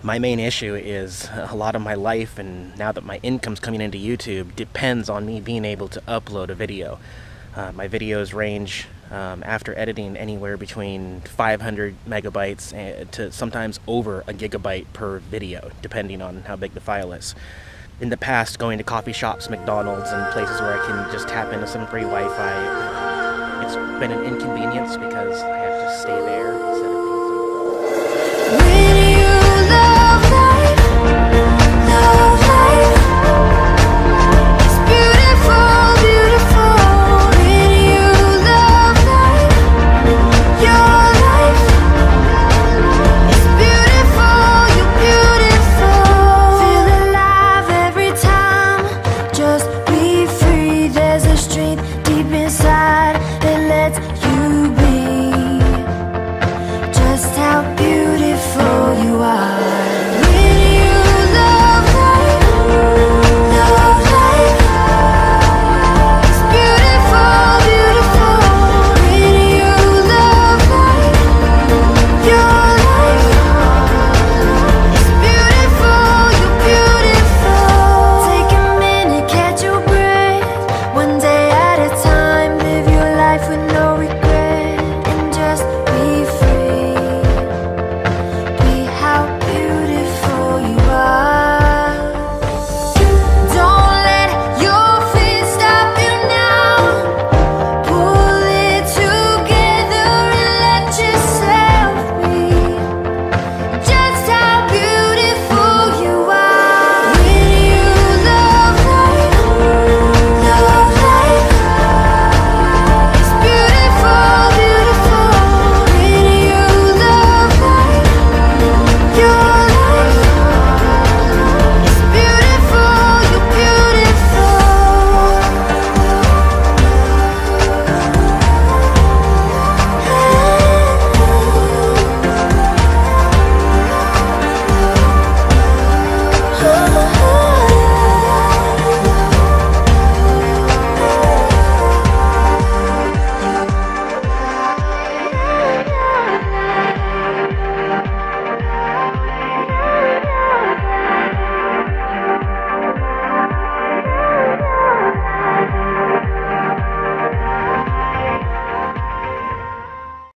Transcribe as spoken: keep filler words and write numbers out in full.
My main issue is a lot of my life, and now that my income's coming into YouTube, depends on me being able to upload a video. Uh, my videos range, um, after editing, anywhere between five hundred megabytes to sometimes over a gigabyte per video, depending on how big the file is. In the past, going to coffee shops, McDonald's, and places where I can just tap into some free Wi-Fi, it's been an inconvenience because I have to stay there instead of being somewhere else.